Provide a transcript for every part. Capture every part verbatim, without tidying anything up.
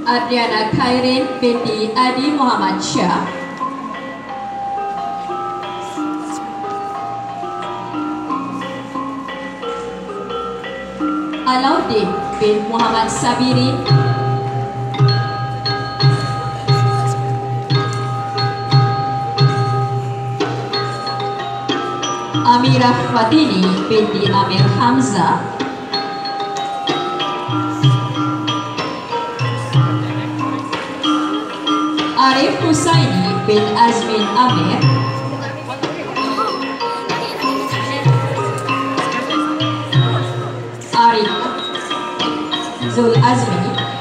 Adriana Khairin binti Adi Muhammad Syah. Alauddin bin Muhammad Sabiri. Amirah Fatini binti Amir Hamzah. Arif Husaini bin Azmin Amir. Arif Zul Azmi.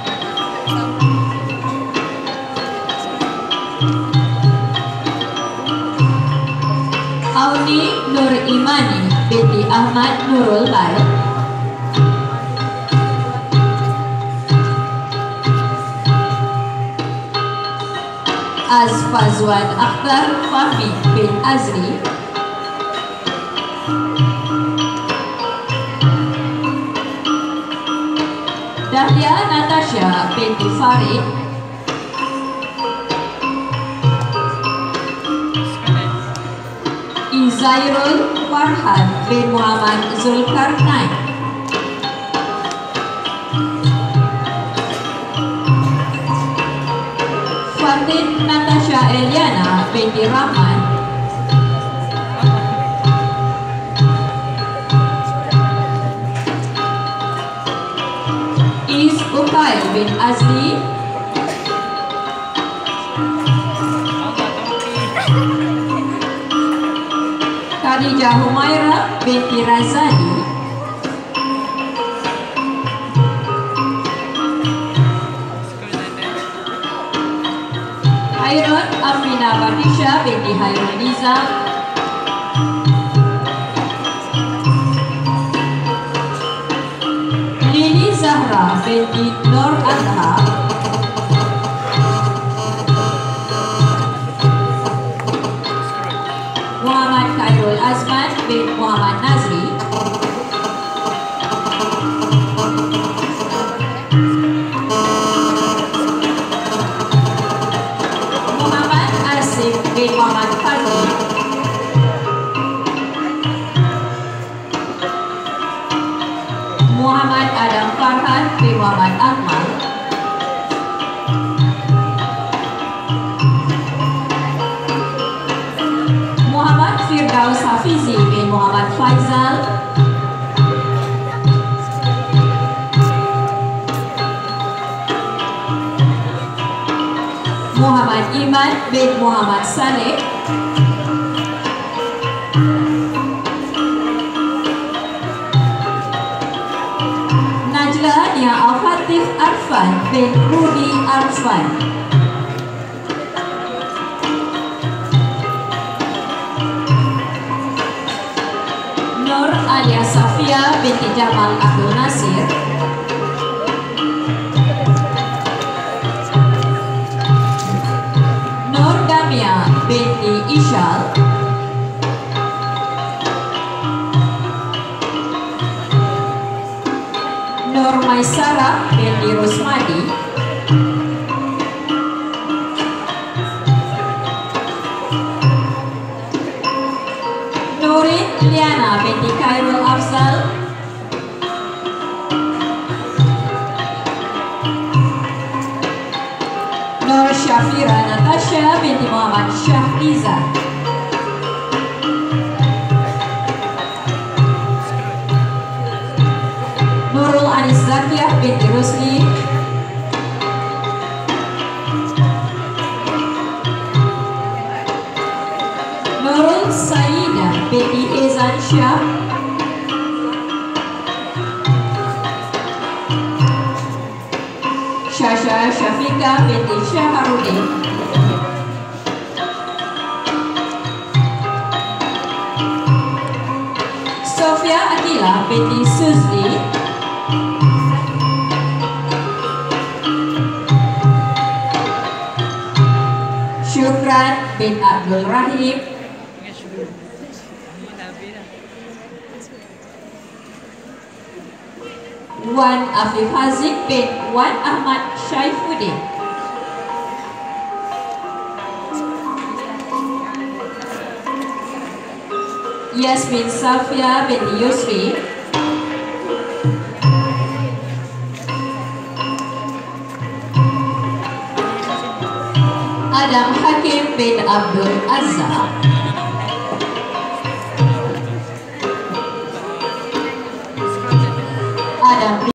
Auni Nur Imani binti Ahmad Nurul Baik. Azfazwan Akhtar Fahmi bin Azri. Dahlia Natasha binti Farid. Izairul Farhan bin Muhammad Zulkarnain. Fatin Natasha Eliana binti Rahman. Is Ukail bin Azli. Khadijah Humaira binti Razali. Hairun Amina Batisha binti Hairun Nizam. Lili Zahra binti Nur Adha. Muhammad Khairul Azman bin Muhammad Nazri. Muhammad Asif bin Muhammad Fadli. Muhammad Adam Farhan bin Muhammad Akmal. Muhammad Firdaus Hafizi bin Muhammad Faizal. Muhammad Iman bin Muhammad Saleh. Najla Nia Al-Fatih Arfan bin Rudi Arfan. Nur Alia Safia binti Jamal Abdul Nasir. Nur Damia binti Ishal. Nur Maisara binti Rosmadi. Nurin Liana binti Khairul Afzal. Nur Syafira Natasha binti Muhammad Syahriza. Nurul Anis Zakiyah binti Rusli. Nurul Saida binti Ezan Syah. Syasha Syafika binti Syaharudin. Sofia Akila binti Suzli. Syukran bin Abdul Rahim. Wan Afif Haziq bin Wan Ahmad Syaifuddin. Yasmin Safia binti Yusri. Adam Hakim bin Abdul Azhar. Adam